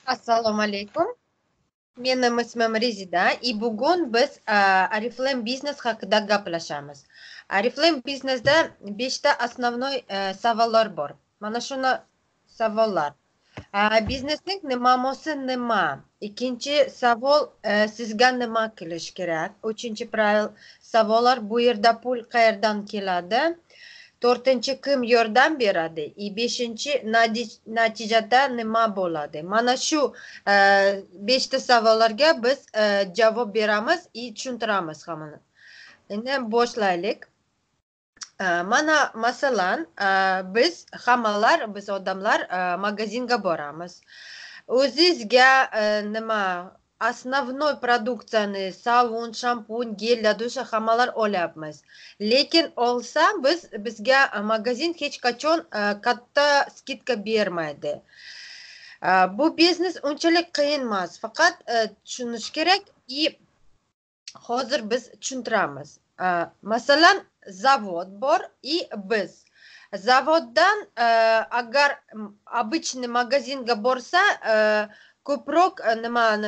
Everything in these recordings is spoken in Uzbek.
Assalomu alaykum. Mening ismim Rezida. Bugun biz Oriflame biznes haqida gaplashamiz. Oriflame biznesda 5 ta основной savollar bor. Mana shuni savollar. Biznesning nimasi nima? Ikkinchi savol sizga nima qilish kerak? Uchinchi savollar bu yerda pul qayerdan keladi? To'rtinchi kim yordam beradi? Beshinchi natijada nima bo'ladi? Mana shu 5 ta savollarga biz javob beramiz, tushuntiramiz hammani. Endi boshlaylik. Mana masalan, biz odamlar magazinga boramiz. O'zizga nima основной produksiyani savun, shampun, gellar, dusha hammalar olyapmiz. Lekin olsa bizga magazin hech qachon katta skidka bermaydi. Bu biznes unchalik qiyin emas, faqat tushunish kerak. Hozir biz tushuntiramiz. Masalan, zavod bor biz zavoddan agar обычный magazinga borsa ko'proq nimani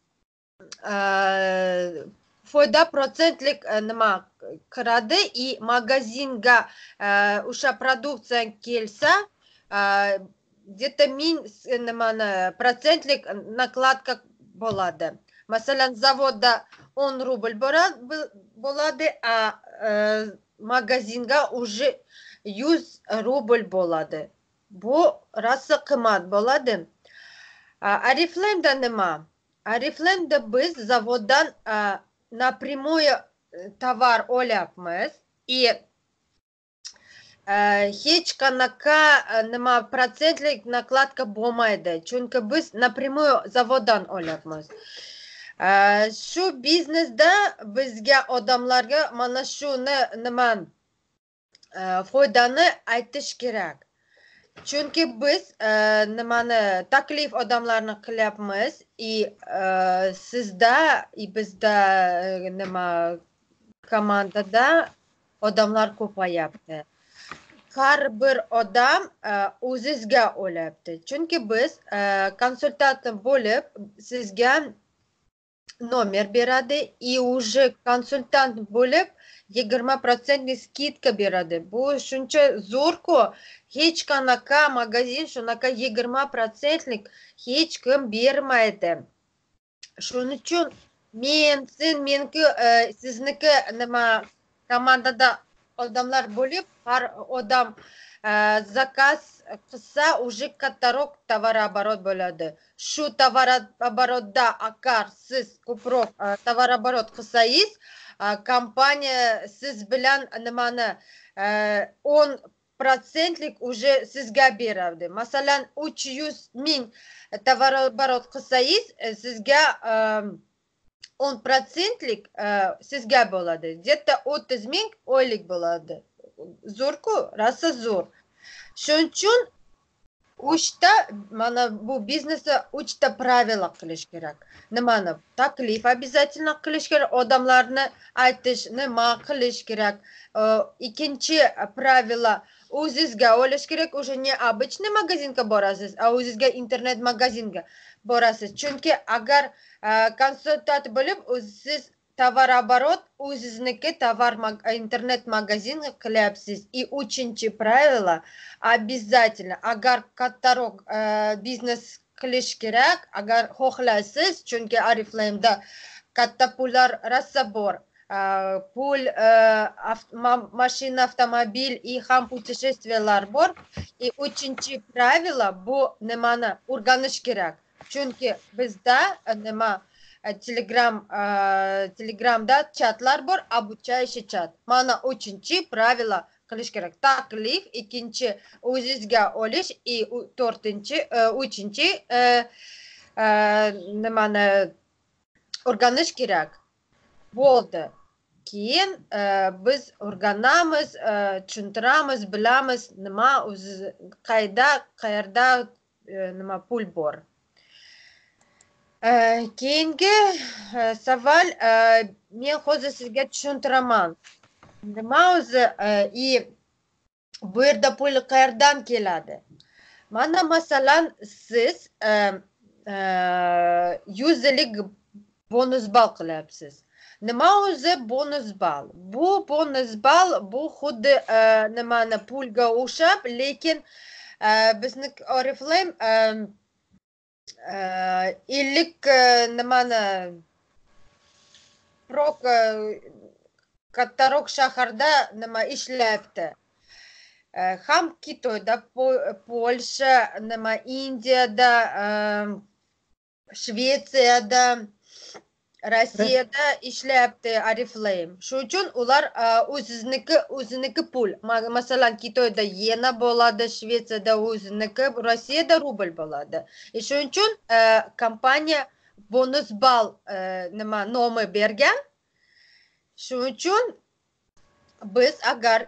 foyda procentlik nima kiradi magazinga o'sha produksiya kelsa где-то nimani procentlik nakladka bo'ladi. Masalan, zavodda 10 rubl bo'ladi, magazinga уже 100 rubl bo'ladi. Bu rosa qimmat bo'ladi. Oriflame'da nima? Oriflame'da biz zavoddan напрямую tovar olyapmiz hech qanaqa nima procentlik nakladka bo'lmaydi, chunki biz напрямую zavoddan olyapmiz. Shu biznesda bizga odamlarga mana shuni nima foydani aytish kerak. Chunki biz nimani taklif odamlarni qilyapmiz sizda bizda nima komandada odamlar ko'payapti. Har bir odam o'zizga olyapti. Chunki biz konsultant bo'lib sizga nomer beradi уже konsultant bo'lib 20% skidka beradi. Bu shuncha zo'rku, hech qanaqa magazin shunaqa 20% hech kim bermaydi. Shuning uchun meniki sizniki nima komandada odamlar bo'lib, har odam zakaz qilsa уже kattaroq tovar-оборот bo'ladi. Shu tovar-оборотda agar siz ko'proq tovar-оборот qilsangiz, kompaniya siz bilan nimani 10% уже sizga beradi. Masalan, 300 ming tovar-оборот qilsangiz, sizga 10% sizga bo'ladi. Где-то 30 ming oylik bo'ladi. Zo'rku, rosa zo'r. Shuning uchun mana bu biznesda 3 ta pravila qilish kerak. Nimani? Taklif обязательно qilish kerak, odamlarni aytish, nima qilish kerak. Ikkinchi pravila o'zizga olish kerak, уже не обычный magazinga borasiz, o'zizga internet magazinga borasiz. Chunki agar konsultant bo'lib siz tovar-оборот o'zizniki internet magazinga qilyapsiz. Uchinchi pravila обязательно agar kattaroq biznes qilish kerak, agar xohlaysiz, chunki Oriflame'da katta pullar rosa bor. Pul, mashina, avtomobil ham путешествиялар bor. Uchinchi pravila bu nimani o'rganish kerak. Chunki bizda nima Telegramda chatlar bor, обучающий chat. Mana uchinchi pravila qilish kerak. Taklif, ikkinchi o'zizga olish, uchinchi nimani o'rganish kerak. Bo'ldi. Keyin biz o'rganamiz, tushuntiramiz, bilamiz nima qayerda nima pul bor. Keyingi savol, men hozir sizga tushuntiraman. Nima o'zi bu yerda pul qayerdan keladi? Mana masalan siz 100lik bonus ball qilyapsiz. Nima o'zi bonus ball? Bu bonus ball bu xuddi nimani pulga o'xshab, lekin bizni Oriflame 50 nimani kattaroq shaharda nima ishlayapti. Ham Xitoyda, Polsha, nima Indiyada, Shvetsiyada, Rossiyada ishlayapti Oriflame. Shuning uchun ular o'ziniki pul. Masalan, Xitoyda yena bo'ladi, Shvetsiyada o'ziniki, Rossiyada rubl bo'ladi. Shuning uchun kompaniya bonus ball nima nomi bergan. Shuning uchun biz agar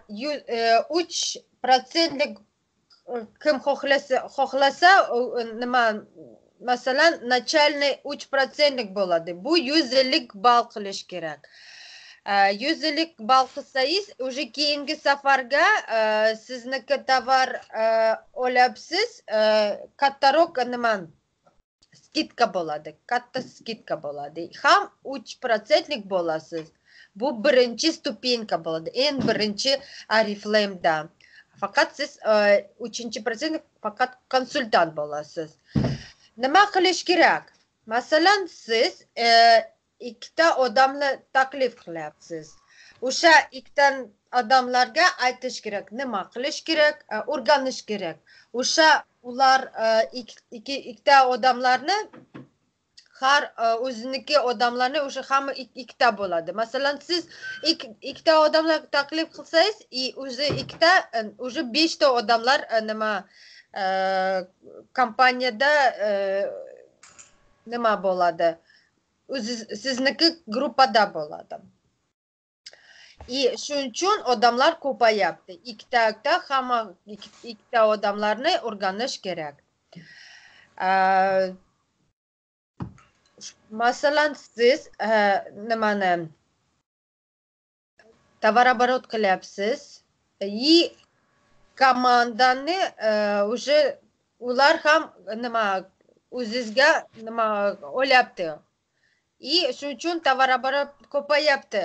3% kim xohlasa nima masalan начальный 3% bo'ladi. Bu 150 ball qilish kerak. 150 ball qilsangiz, уже keyingi safarga sizniki tovar olyapsiz, kattaroq nima skidka bo'ladi. Katta skidka bo'ladi. Ham 3% bo'lasiz. Bu birinchi stupenka bo'ladi. Eng birinchi Oriflame'da. Faqat siz 3% faqat konsultant bo'lasiz. Nima qilish kerak? Masalan, siz ikkita odamni taklif qilyapsiz. O'sha ikkita odamlarga aytish kerak, nima qilish kerak, o'rganish kerak. O'sha ular ikkita odamlarni har o'ziniki odamlarni o'sha hamma ikkita bo'ladi. Masalan, siz ikkita odamlar taklif qilsangiz, o'zi ikkita, o'zi 5 ta odamlar nima kompaniyada nima bo'ladi? Sizniki gruppada bo'ladi. Shuning uchun odamlar ko'payapti. Ikkita hamma ikkita odamlarni o'rganish kerak. Masalan, siz nimani tovaroborot qilyapsiz. Komandani уже ular ham nima o'zizga nima olyapti. Shuning uchun tovaroborot ko'payapti.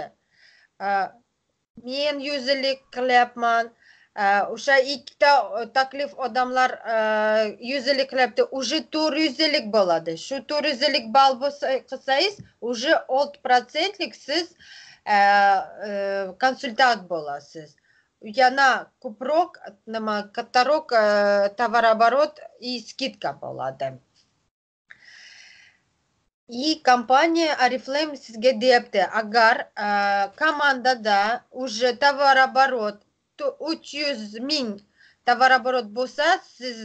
Men 100lik qilyapman. O'sha ikkita taklif odamlar 100lik qilyapti. Уже 400lik bo'ladi. Shu 400lik ball qilsangiz, уже 6%lik siz konsultant bo'lasiz. Yana ko'proq nima kattaroq tovaroborot skidka bo'ladi. Kompaniya Oriflame sizga deyapti, agar komandada уже tovaroborot 300 ming tovaroborot bo'lsa, siz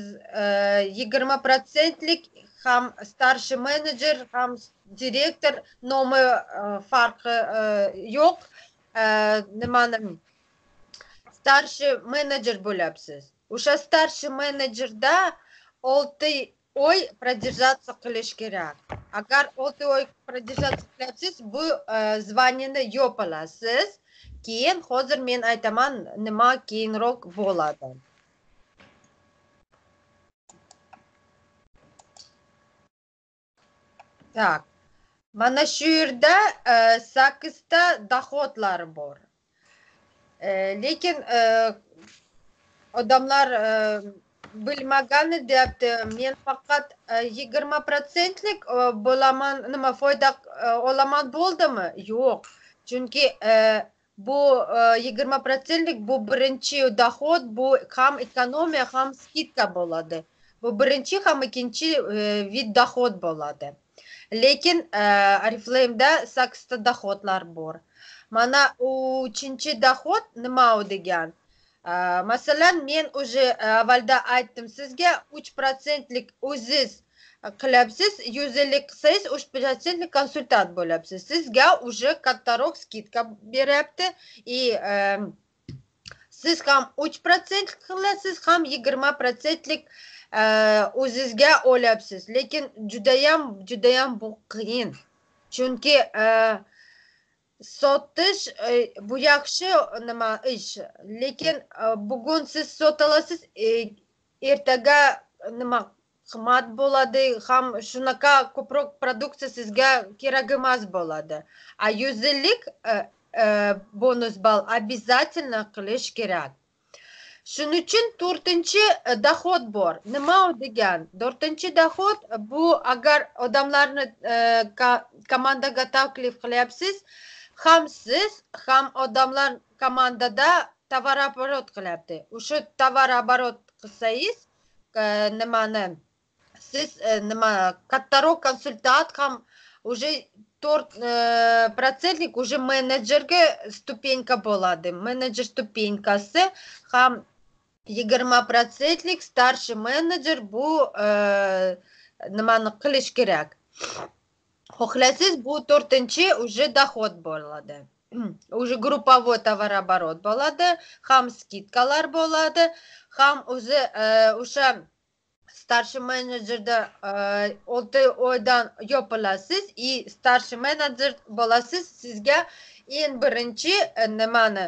20%lik ham starshi menejer, ham direktor nomi farqi yo'q. Nimani starshi menejer bo'lyapsiz. O'sha starshi menejerda 6 oy продержаться qilish kerak. Agar 6 oy продержаться qilyapsiz, bu zvaniyani yopilasiz. Keyin hozir men aytaman nima keyinroq bo'ladi. Tak. Mana shu yerda 8 ta dohodlar bor. Lekin odamlar bilmagani deyapti, men faqat 20%lik bo'laman, nima foyda olaman bo'ldimi? Yo'q. Chunki bu 20%lik bu birinchi dohod, bu ham ekonomiya, ham skidka bo'ladi. Bu birinchi ham ikkinchi vid dohod bo'ladi. Lekin Oriflame'da 8 ta dohodlar bor. Mana 3-chi dohod nima u degan? Masalan, men уже avvalda aytdim sizga 3%lik o'ziz qilyapsiz, 150 qilsangiz 3%lik konsultant bo'lyapsiz. Sizga уже kattaroq skidka beryapti. Siz ham 3% qilasiz, ham 20%lik o'zizga olyapsiz. Lekin judayam bu qiyin. Chunki sotish bu yaxshi nima ish. Lekin bugun siz sota olasiz, ertaga nima qimmat bo'ladi, ham shunaqa ko'proq produksiya sizga kerak emas bo'ladi. 150 bonus ball обязательно qilish kerak. Shuning uchun to'rtinchi dohod bor. Nima u degan? To'rtinchi dohod bu agar odamlarni komandaga taklif qilyapsiz, ham siz, ham odamlar komandada tovaroborot qilyapti. O'sha tovaroborot qilsangiz, nimani siz nima kattaroq konsultant ham уже 4% уже menejerga stupenka bo'ladi. Menejer stupenkasi ham 20% starший menejer bu nimani qilish kerak. Xohlasangiz bu to'rtinchi уже dohod bo'ladi. Уже групповой товарооборот bo'ladi, ham skidkalar bo'ladi, ham o'zi o'sha starший menejerda 6 oydan yopilasiz и starший menejer bo'lasiz. Sizga eng birinchi nimani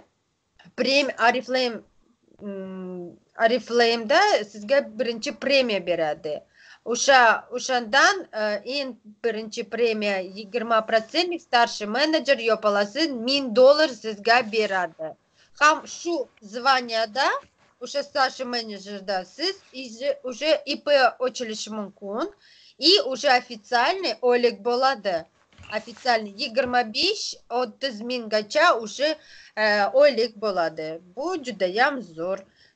Oriflame'da sizga birinchi premiya beradi. O'shandan eng birinchi premiya 20%, starший menejer yopilasiz $1000 sizga beradi. Ham shu zvanyada o'sha starший menejerda siz уже IP ochilishi mumkin и уже официальный oylik bo'ladi. Официальный 25-30 minggacha уже oylik bo'ladi. Bu juda ham zo'r.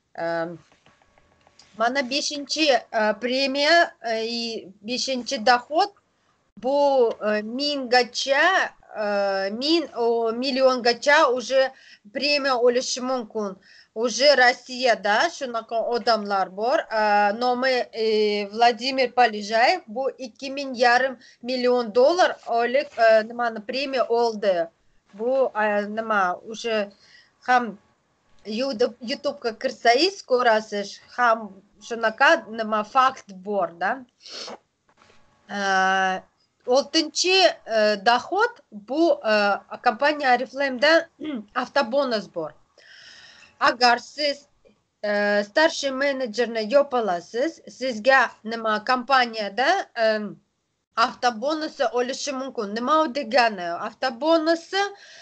Mana 5-chi premiya и 5-chi dohod bu milliongacha уже premiya olishi mumkin. Уже Rossiyada shunaqa odamlar bor. Nomi Vladimir Polizhayev bu $2,5 million oylik nimani premiya oldi. Bu nima o'sha ham YouTube'ga kirsangiz ko'rasiz, ham shunaqa nima fakt bor-da. 6-chi dohod bu kompaniya Oriflame'da avtobonus bor. Agar siz starший menejerni yopilasiz, sizga nima kompaniyada avtobonusi olishi mumkin. Nima u degani? Avtobonusi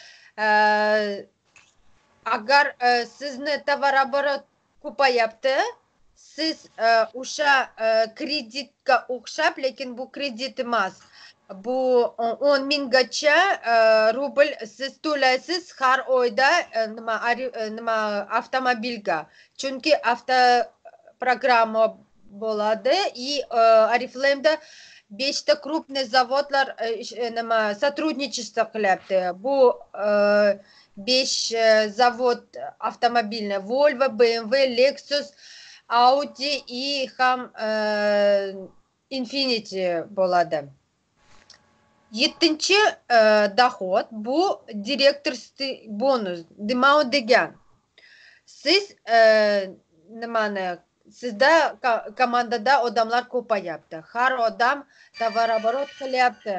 agar sizni tovaroborot ko'payapti, siz o'sha kreditga o'xshab, lekin bu kredit emas. Bu 10 minggacha rubl siz to'laysiz har oyda nima avtomobilga. Chunki avtoprogramma bo'ladi и Oriflame'da 5 ta крупный zavodlar nima сотрудничество qilyapti. Bu 5 zavod avtomobilni Volvo, BMW, Lexus, Audi и ham Infiniti bo'ladi. 7-chi dohod bu direktor bonus. Nima u degan? Siz nimani sizda komandada odamlar ko'payapti. Har odam tovaroborot qilyapti.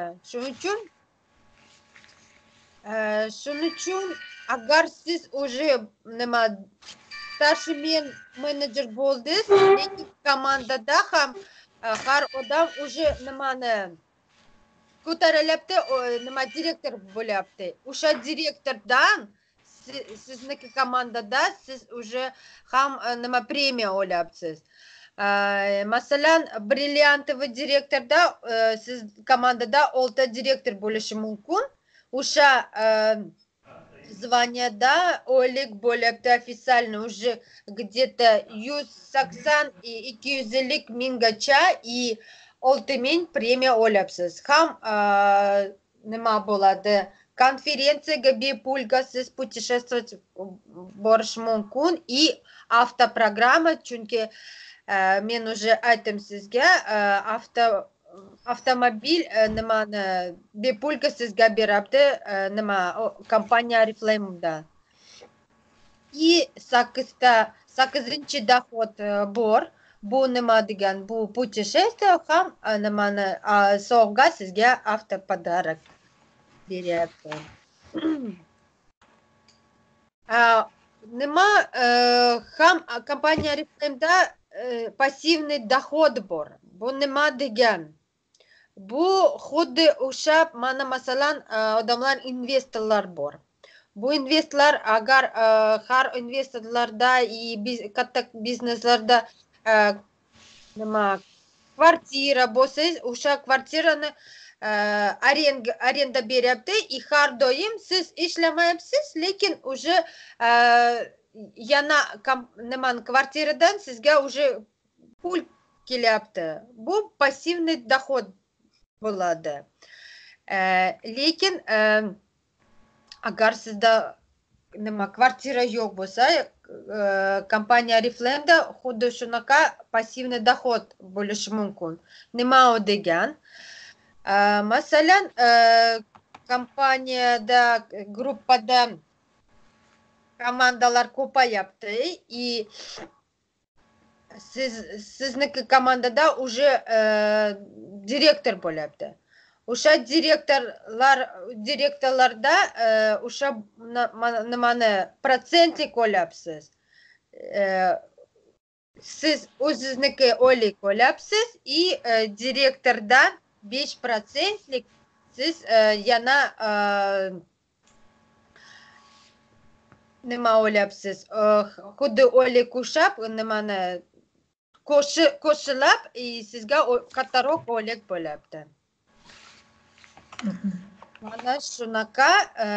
Shuning uchun agar siz уже nima starший menejer bo'ldingiz, lekin komandada ham har odam уже nimani ko'tarilyapti, nima direktor bo'lyapti. O'sha direktordan sizniki komandada siz уже ham nima premiya olyapsiz. Masalan, brilliantовый direktorda siz komandada 6 direktor bo'lishi mumkin. O'sha званияда oylik bo'lyapti официально уже где-то 180 и 250 minggacha и 6 ming premiya olyapsiz. Ham nima bo'ladi? Konferensiyaga bepulga siz путешествовать borish mumkin и avtoprogramma, chunki men уже aytdim sizga, avtomobil nimani bepulga sizga beradi nima kompaniya Oriflame'da. И 8-chi dohod bor. Bu nima degan? Bu путешествие ham nimani sovg'a sizga avtopodarak beryapti. Nima ham kompaniya Oriflame'da пассивный доход bor. Bu nima degan? Bu xuddi o'sha mana masalan odamlar investorlar bor. Bu investorlar agar har investorlarda katta bizneslarda nima kvartira bo'lsa, o'sha kvartirani arenda beryapti и har doim siz ishlamayapsiz, lekin уже yana nimani kvartiradan sizga уже pul kelyapti. Bu passivniy dohod bo'ladi. Lekin agar sizda nima kvartira yo'q bo'lsa, kompaniya Oriflame xuddi shunaqa passivniy dohod bo'lishi mumkin. Nima u degan? Masalan, kompaniyada, gruppada komandalar ko'payapti и sizniki komandada уже direktor bo'lyapti. O'sha direktorlarda o'sha nimani protsentlik olyapsiz. Siz o'zingizniki oylik olyapsiz и direktordan 5%lik siz yana nima olyapsiz? Xuddi oylik qo'shib, nimani qo'shilib, sizga kattaroq oylik bo'lyapti. Mana shunaqa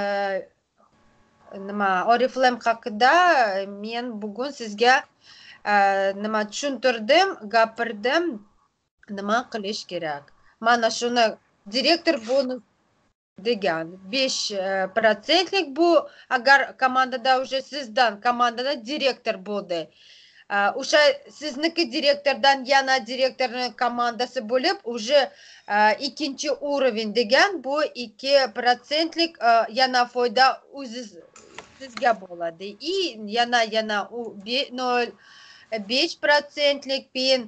nima Oriflame haqida men bugun sizga nima tushuntirdim, gapirdim, nima qilish kerak. Mana shuni direktor bonus degan 5%lik bu agar komandada уже sizdan komandada direktor bo'ldi. O'sha sizniki direktordan yana direktorning komandasi bo'lib, уже ikkinchi уровень degan bu 2%lik yana foyda sizga bo'ladi. И yana 0,5%lik pen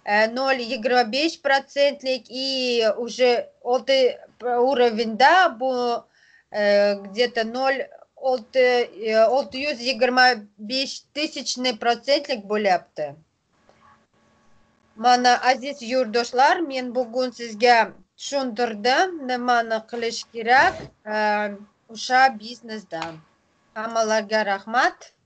0,25%lik и уже 6 уровеньda bu где-то 625% bo'lyapti. Mana aziz yurtdoshlar, men bugun sizga tushuntirdim nimani qilish kerak o'sha biznesda. Hammalarga rahmat.